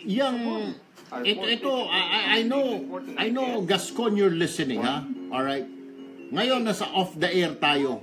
I know, Gascon, you're listening, ha? Alright? Ngayon, nasa off the air tayo.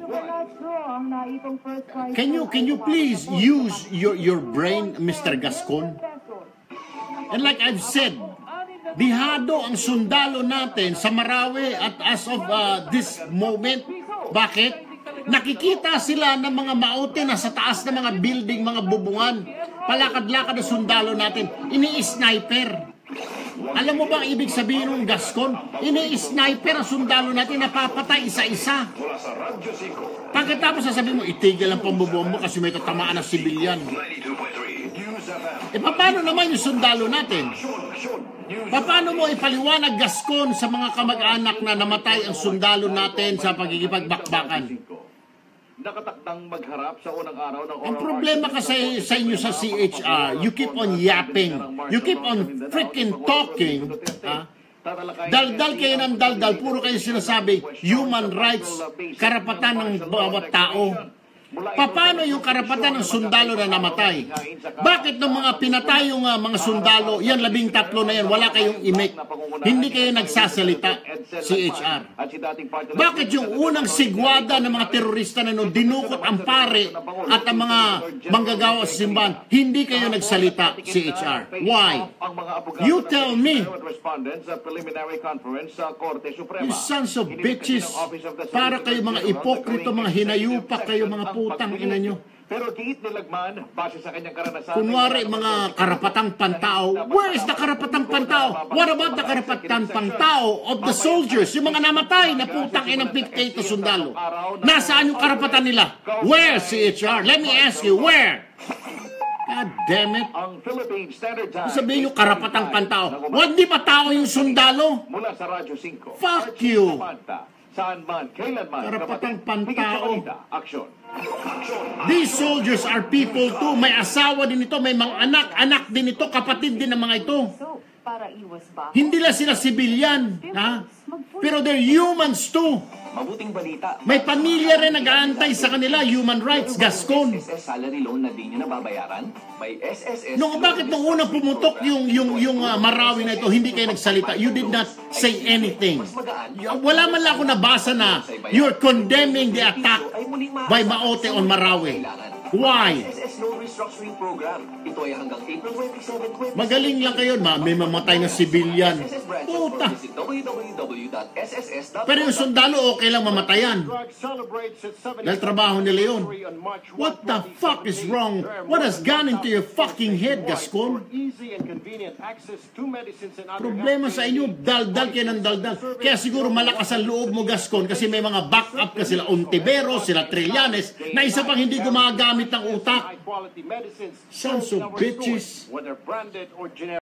Can you please use your brain, Mr. Gascon? And like I've said, dihado ang sundalo natin sa Marawi at as of this moment. Bakit? Nakikita sila ng mga maute na sa taas ng mga building, mga bubungan. Palakad-lakad ang sundalo natin. Ini-sniper. Alam mo ba ang ibig sabihin ng Gascon? Ini-sniper ang sundalo natin, napapatay isa-isa. Pagkatapos sasabihin mo, itigil ang pambubuan mo kasi may tatamaan ng sibilyan. Paano naman yung sundalo natin? Paano mo ipaliwanag, Gascon, sa mga kamag-anak na namatay ang sundalo natin sa pagigipagbakbakan? Nakatakdang magharap sa unang araw ng ang problema kasi sa inyo sa CHR, you keep on yapping. You keep on freaking talking. Daldal kayo ng daldal. Puro kayo sinasabi, human rights, karapatan ng bawat tao. Paano yung karapatan ng sundalo na namatay? Bakit ng mga pinatay yung mga sundalo, yan 13 na yan, wala kayong imik? Hindi kayo nagsasalita, CHR. Bakit yung unang sigwada ng mga terorista na nung dinukot ang pare at ang mga manggagawa sa simbahan, hindi kayo nagsalita, CHR? Why? You tell me. You sons of bitches, para kayo mga ipokrito, mga hinayupak kayo, mga putang ina nyo. Pero diit nilagman, base sa kanyang karanasan. Kunwari mga karapatang pantao. Where is the karapatang pantao? What about the karapatang pantao of the soldiers? Yung mga namatay na putang inang 58 na sundalo. Nasaan yung karapatan nila? Where, CHR? Let me ask you, where? God damn it. Sabihin yung karapatang pantao. Hindi pa tao yung sundalo? Mula sa Radyo 5. Fuck you. Saan man, kailan man, karapatang pantao. Aksyon. These soldiers are people too. May asawa din ito, may mga anak din ito, kapatid din ng mga ito. Hindi lang sila sibilyan, ha? Pero they're humans too. Mabuting balita. May pamilya rin nag-aantay sa kanila, human rights, Gascon. SSS salary loan na di nyo nababayaran? May SSS. Bakit nung unang pumutok yung Marawi na ito, hindi kayo nagsalita? You did not say anything. Wala man lang ako nabasa na you're condemning the attack by Maote on Marawi. Why? SSS loan restructuring program. Ito ay hanggang April 27, 20. Magaling lang kayo, may mamatay na sibilyan. Puta. Pero yung sundalo, okay lang mamatayan. Dahil trabaho nila yun. What the fuck is wrong? What has gone into your fucking head, Gascon? Problema sa inyo, daldal kayo ng daldal. Kaya siguro malakas ang loob mo, Gascon, kasi may mga backup ka sila Ontiveros, sila Trillanes, na isa pang hindi gumagamit ng utak. Sons of bitches.